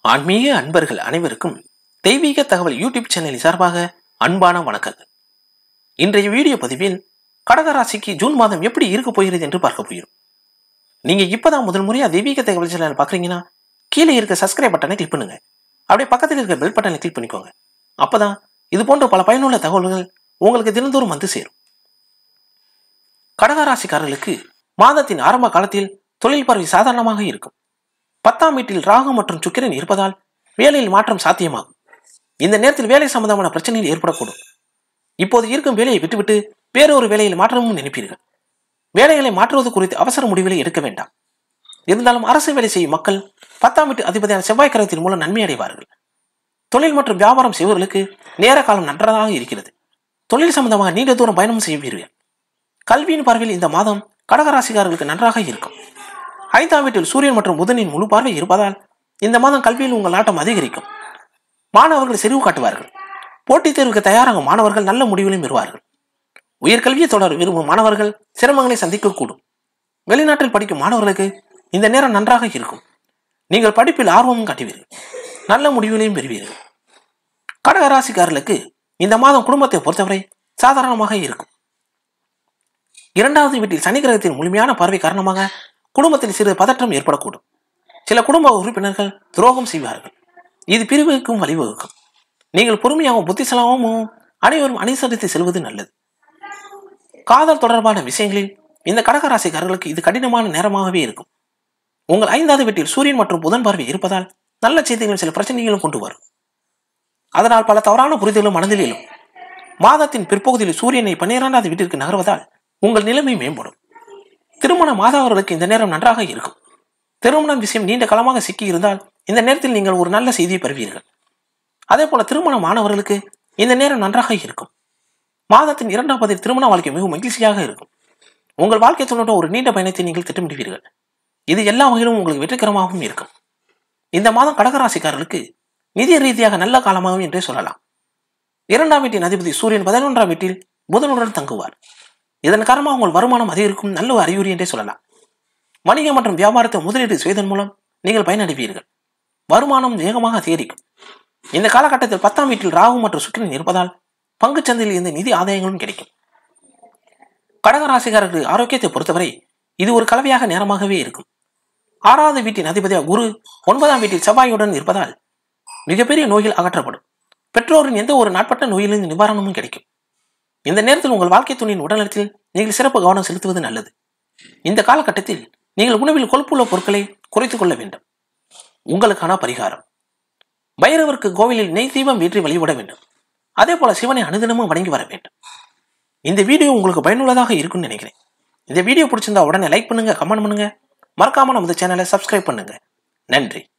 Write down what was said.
ஆன்மீக அன்பர்கள் அனைவருக்கும் தெய்வீக தகவல் யூடியூப் சேனலின் சார்பாக அன்பான வணக்கங்கள். இன்றைய வீடியோ பதிவில் கடகராசிக்கு ஜூன் மாதம் எப்படி இருக்க போகிறது என்று பார்க்க போகிறோம். நீங்க இப்பதான் முதல் முறையா தெய்வீக தகவல் சேனல் பாக்குறீங்கன்னா கீழே இருக்க சப்ஸ்கிரைப் பட்டனை கிளிக் பண்ணுங்க. அப்படியே பக்கத்தில் இருக்க பெல் பட்டனை கிளிக் பண்ணிக்கோங்க. அப்பதான் இது போன்ற பல பயனுள்ள தகவல்கள் உங்களுக்கு தினந்தோறும் வந்து சேரும். கடகராசிக்காரர்களுக்கு மாதத்தின் ஆரம்ப காலத்தில் தொழில் பரவி சாதாரணமாக இருக்கும். 10ஆம் வீட்டில் ராகு மற்றும் சுக்கிரன் இருப்பதால் வேலையில் மாற்றம் சாத்தியமாகும். இந்த நேரத்தில் வேலை சம்பந்தமான பிரச்சனைகள் ஏற்படக்கூடும். இப்போது இருக்கும் வேலையை விட்டுவிட்டு வேறொரு வேலையில் மாற்றமும் நினைப்பீர்கள். வேலைகளை மாற்றுவது குறித்து அவசர முடிவுகளை எடுக்க வேண்டாம். இருந்தாலும் அரசு வேலை செய்யும் மக்கள் 10ஆம் வீட்டு அதிபதியான செவ்வாய் கிரகத்தின் மூலம் நன்மை அடைவார்கள். தொழில் மற்றும் வியாபாரம் செய்வர்களுக்கு நேர காலம் நன்றாக இருக்கிறது. தொழில் சம்பந்தமாக நீண்ட தூரம் பயணம் செய்வீர்கள். கல்வியின் பார்வையில் இந்த மாதம் கடகராசிக்காரர்களுக்கு நன்றாக இருக்கும். 5ஆம் வீட்டில் சூரியன் மற்றும் புதனின் முழு பார்வை இருப்பதால் இந்த மாதம் கல்வியில் உங்கள் நாட்டம் அதிகரிக்கும். மாணவர்கள் செறிவு காட்டுவார்கள். போட்டித் தேர்வுக்கு தயாராகும் மாணவர்கள் நல்ல முடிவுகளையும் பெறுவார்கள். உயர்கல்வியை தொடர விரும்பும் மாணவர்கள் சிரமங்களை சந்திக்கக்கூடும். வெளிநாட்டில் படிக்கும் மாணவர்களுக்கு இந்த நேரம் நன்றாக இருக்கும். நீங்கள் படிப்பில் ஆர்வமும் காட்டுவீர்கள். நல்ல முடிவுகளையும் பெறுவீர்கள். கடகராசிக்காரர்களுக்கு இந்த மாதம் குடும்பத்தை பொறுத்தவரை சாதாரணமாக இருக்கும். 2வது வீட்டில் சனி கிரகத்தின் முழுமையான பார்வை காரணமாக குடும்பத்தில் சிறு பதற்றம் ஏற்படக்கூடும். சில குடும்ப உறுப்பினர்கள் துரோகம் செய்வார்கள். இது பிரிவுக்கும் வழிவகுக்கும். நீங்கள் பொறுமையாகவும் புத்திசாலமாகவும் அனைவரும் அனுசரித்து செல்வது நல்லது. காதல் தொடர்பான விஷயங்களில் இந்த கடகராசிக்காரர்களுக்கு இது கடினமான நேரமாகவே இருக்கும். உங்கள் 5வது வீட்டில் சூரியன் மற்றும் புதன் பார்வை இருப்பதால் நல்ல செய்திகளும் சில பிரச்சனைகளும் கொண்டு வரும். அதனால் பல தவறான புரிதலும் மனதில் எழும். மாதத்தின் பிற்பகுதியில் சூரியனை 12வது வீட்டிற்கு நகர்வதால் உங்கள் நிலைமை மேம்படும். திருமணம் ஆதவர்களுக்கு இந்த நேரம் நன்றாக இருக்கும். திருமண விஷயம் நீண்ட காலமாக சிக்கி இருந்தால் இந்த நேரத்தில் நீங்கள் ஒரு நல்ல செய்தியை பெறுவீர்கள். அதே போல திருமணம் ஆனவர்களுக்கு இந்த நேரம் நன்றாக இருக்கும். மாதத்தின் 2ஆம் பதில் திருமண வாழ்க்கை மிகவும் மகிழ்ச்சியாக இருக்கும். உங்கள் வாழ்க்கை துணையுடன் ஒரு நீண்ட பயணத்தை நீங்கள் திட்டமிடுவீர்கள். இது எல்லா வகையிலும் உங்களுக்கு வெற்றிகரமாகவும் இருக்கும். இந்த மாதம் கடகராசிக்காரர்களுக்கு நிதி ரீதியாக நல்ல காலமாகும் என்றே சொல்லலாம். 2ஆம் வீட்டின் அதிபதி சூரியன் 11ஆம் வீட்டில் புதனுடன் தங்குவார். இதன் காரணமாக உங்கள் வருமானம் அதிகரிக்கும் நல்ல அறிகுறி என்றே சொல்லலாம். வணிகம் மற்றும் வியாபாரத்தை முதலீடு செய்வதன் மூலம் நீங்கள் பயனடைவீர்கள். வருமானம் வேகமாக அதிகரிக்கும். இந்த காலகட்டத்தில் 10ஆம் வீட்டில் ராகு மற்றும் சுக்கிரன் இருப்பதால் பங்குச்சந்தையில் இந்த நிதி ஆதாயங்களும் கிடைக்கும். கடகராசிக்காரர்களுக்கு ஆரோக்கியத்தை பொறுத்தவரை இது ஒரு கலவையாக நேரமாகவே இருக்கும். 6வது வீட்டின் அதிபதியாக குரு 9ஆம் வீட்டில் செவ்வாயுடன் இருப்பதால் மிகப்பெரிய நோய்கள் அகற்றப்படும். பெற்றோரின் எந்த ஒரு நாட்பட்ட நோயிலிருந்து நிவாரணமும் கிடைக்கும். இந்த நேரத்தில் உங்கள் வாழ்க்கை துணையின் உடல்நலத்தில் நீங்கள் சிறப்பு கவனம் செலுத்துவது நல்லது. இந்த காலகட்டத்தில் நீங்கள் உணவில் கொழுப்புள்ள பொருட்களை குறைத்துக் கொள்ள வேண்டும். உங்களுக்கான பரிகாரம்: பைரவருக்கு கோவிலில் நெய் தீபம் ஏற்றி வழிபட வேண்டும். அதே போல சிவனை அனுதினமும் வணங்கி வர வேண்டும். இந்த வீடியோ உங்களுக்கு பயனுள்ளதாக இருக்கும்னு நினைக்கிறேன். இந்த வீடியோ பிடிச்சிருந்தா உடனே லைக் பண்ணுங்க, கமெண்ட் பண்ணுங்க, மறக்காம நமது சேனலை சப்ஸ்கிரைப் பண்ணுங்க. நன்றி.